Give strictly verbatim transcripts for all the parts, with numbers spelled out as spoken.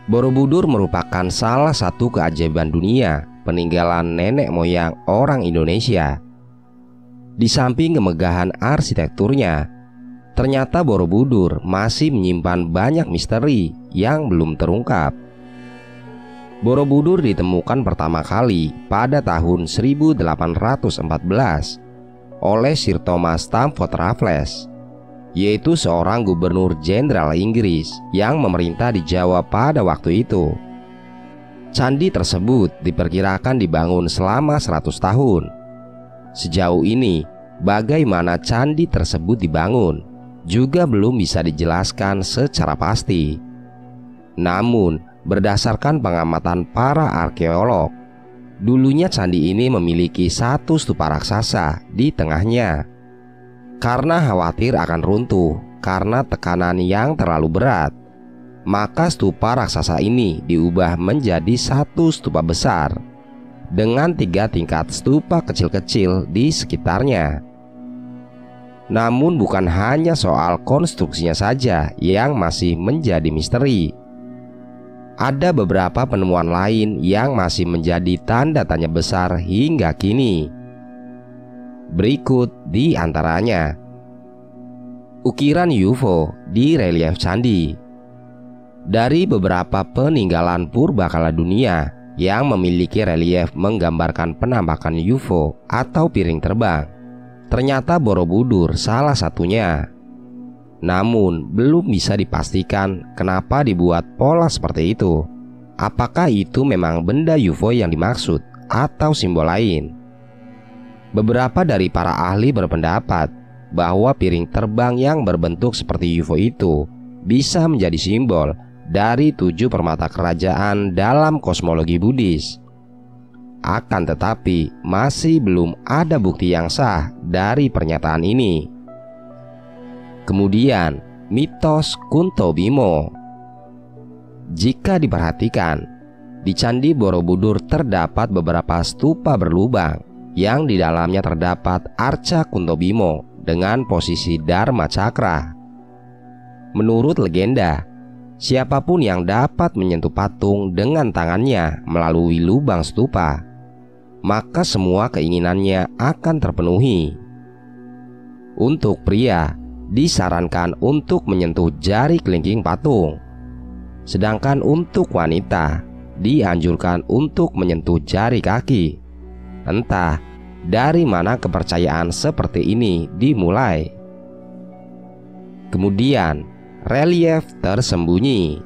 Borobudur merupakan salah satu keajaiban dunia peninggalan nenek moyang orang Indonesia. Di samping kemegahan arsitekturnya, ternyata Borobudur masih menyimpan banyak misteri yang belum terungkap. Borobudur ditemukan pertama kali pada tahun seribu delapan ratus empat belas oleh Sir Thomas Stamford Raffles, yaitu seorang gubernur jenderal Inggris yang memerintah di Jawa pada waktu itu. Candi tersebut diperkirakan dibangun selama seratus tahun. Sejauh ini, bagaimana candi tersebut dibangun juga belum bisa dijelaskan secara pasti. Namun, berdasarkan pengamatan para arkeolog, dulunya candi ini memiliki satu stupa raksasa di tengahnya. Karena khawatir akan runtuh karena tekanan yang terlalu berat, maka stupa raksasa ini diubah menjadi satu stupa besar dengan tiga tingkat stupa kecil-kecil di sekitarnya. Namun bukan hanya soal konstruksinya saja yang masih menjadi misteri. Ada beberapa penemuan lain yang masih menjadi tanda tanya besar hingga kini. Berikut di antaranya: ukiran U F O di relief candi. Dari beberapa peninggalan purbakala dunia yang memiliki relief menggambarkan penampakan U F O atau piring terbang, ternyata Borobudur salah satunya. Namun belum bisa dipastikan kenapa dibuat pola seperti itu. Apakah itu memang benda U F O yang dimaksud atau simbol lain? Beberapa dari para ahli berpendapat bahwa piring terbang yang berbentuk seperti U F O itu bisa menjadi simbol dari tujuh permata kerajaan dalam kosmologi Buddhis. Akan tetapi, masih belum ada bukti yang sah dari pernyataan ini. Kemudian, mitos Kunto Bimo. Jika diperhatikan, di Candi Borobudur terdapat beberapa stupa berlubang yang di dalamnya terdapat arca Kunto Bimo dengan posisi Dharma Cakra. Menurut legenda, siapapun yang dapat menyentuh patung dengan tangannya melalui lubang stupa, maka semua keinginannya akan terpenuhi. Untuk pria, disarankan untuk menyentuh jari kelingking patung, sedangkan untuk wanita dianjurkan untuk menyentuh jari kaki. Entah dari mana kepercayaan seperti ini dimulai. Kemudian, relief tersembunyi.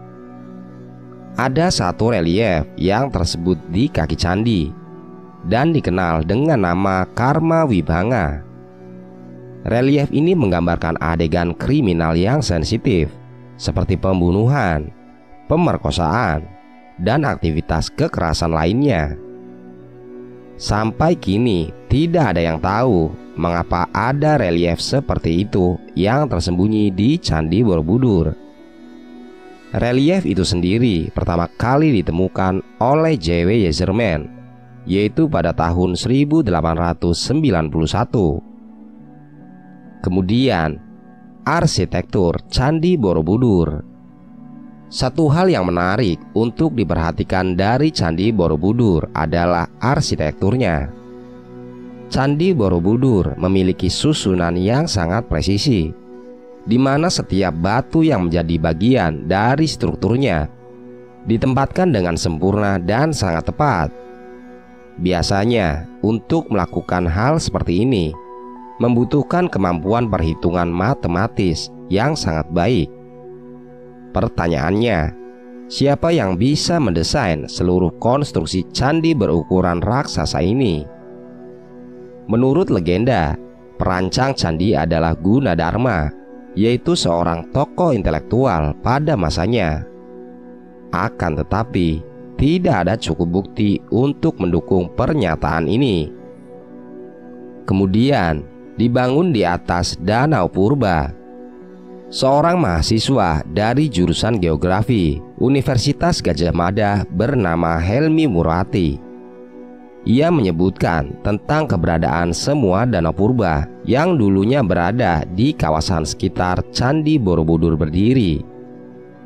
Ada satu relief yang tersebut di kaki candi dan dikenal dengan nama Karma Wibhanga. Relief ini menggambarkan adegan kriminal yang sensitif seperti pembunuhan, pemerkosaan, dan aktivitas kekerasan lainnya. Sampai kini tidak ada yang tahu mengapa ada relief seperti itu yang tersembunyi di Candi Borobudur. Relief itu sendiri pertama kali ditemukan oleh J W Yeserman, yaitu pada tahun seribu delapan ratus sembilan puluh satu. Kemudian, arsitektur Candi Borobudur. Satu hal yang menarik untuk diperhatikan dari Candi Borobudur adalah arsitekturnya. Candi Borobudur memiliki susunan yang sangat presisi, di mana setiap batu yang menjadi bagian dari strukturnya ditempatkan dengan sempurna dan sangat tepat. Biasanya, untuk melakukan hal seperti ini membutuhkan kemampuan perhitungan matematis yang sangat baik. Pertanyaannya, siapa yang bisa mendesain seluruh konstruksi candi berukuran raksasa ini? Menurut legenda, perancang candi adalah Gunadarma, yaitu seorang tokoh intelektual pada masanya. Akan tetapi, tidak ada cukup bukti untuk mendukung pernyataan ini. Kemudian, dibangun di atas danau purba. Seorang mahasiswa dari jurusan geografi Universitas Gadjah Mada bernama Helmi Murati. Ia menyebutkan tentang keberadaan semua danau purba yang dulunya berada di kawasan sekitar Candi Borobudur berdiri.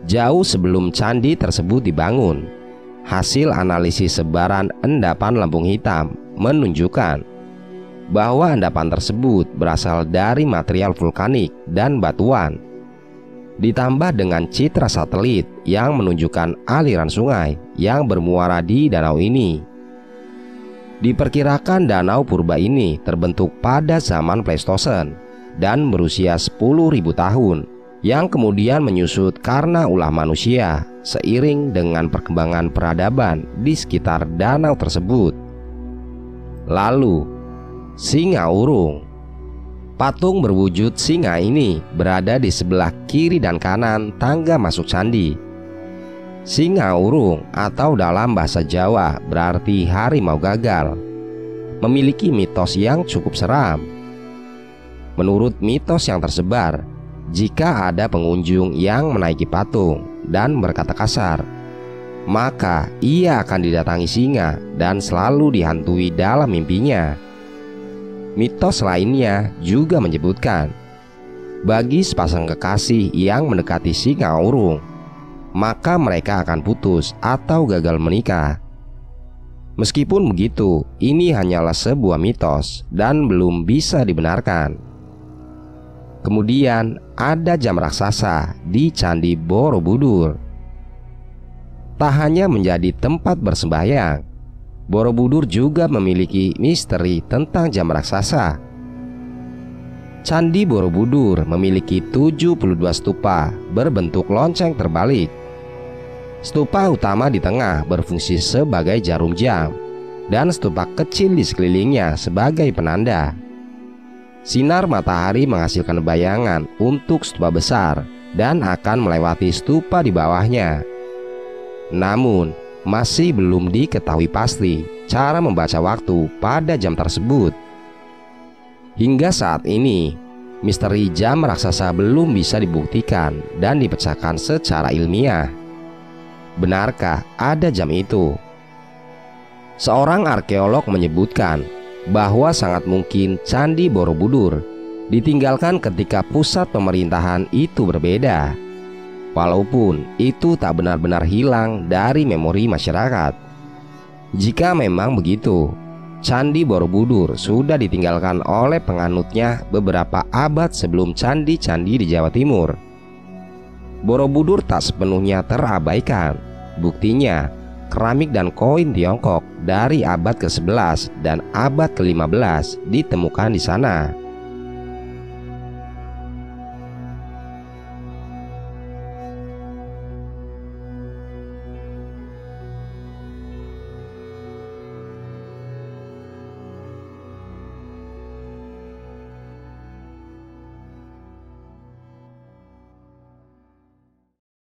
jauh sebelum candi tersebut dibangun. Hasil analisis sebaran endapan lempung hitam menunjukkan bahwa endapan tersebut berasal dari material vulkanik dan batuan, ditambah dengan citra satelit yang menunjukkan aliran sungai yang bermuara di danau ini. Diperkirakan danau purba ini terbentuk pada zaman Pleistosen dan berusia sepuluh ribu tahun, yang kemudian menyusut karena ulah manusia seiring dengan perkembangan peradaban di sekitar danau tersebut. Lalu, singa urung. Patung berwujud singa ini berada di sebelah kiri dan kanan tangga masuk candi. Singa urung atau dalam bahasa Jawa berarti harimau gagal, memiliki mitos yang cukup seram. Menurut mitos yang tersebar, jika ada pengunjung yang menaiki patung dan berkata kasar, maka ia akan didatangi singa dan selalu dihantui dalam mimpinya. Mitos lainnya juga menyebutkan, bagi sepasang kekasih yang mendekati singa urung, maka mereka akan putus atau gagal menikah. Meskipun begitu, ini hanyalah sebuah mitos dan belum bisa dibenarkan. Kemudian ada jam raksasa di Candi Borobudur. Tak hanya menjadi tempat bersembahyang, Borobudur juga memiliki misteri tentang jam raksasa. Candi Borobudur memiliki tujuh puluh dua stupa berbentuk lonceng terbalik. Stupa utama di tengah berfungsi sebagai jarum jam, dan stupa kecil di sekelilingnya sebagai penanda. Sinar matahari menghasilkan bayangan untuk stupa besar dan akan melewati stupa di bawahnya. Namun, masih belum diketahui pasti cara membaca waktu pada jam tersebut. Hingga saat ini, misteri jam raksasa belum bisa dibuktikan dan dipecahkan secara ilmiah. Benarkah ada jam itu? Seorang arkeolog menyebutkan bahwa sangat mungkin Candi Borobudur ditinggalkan ketika pusat pemerintahan itu berbeda, walaupun itu tak benar-benar hilang dari memori masyarakat. Jika memang begitu, Candi Borobudur sudah ditinggalkan oleh penganutnya beberapa abad sebelum candi-candi di Jawa Timur. Borobudur tak sepenuhnya terabaikan. Buktinya, keramik dan koin Tiongkok dari abad ke sebelas dan abad ke lima belas ditemukan di sana.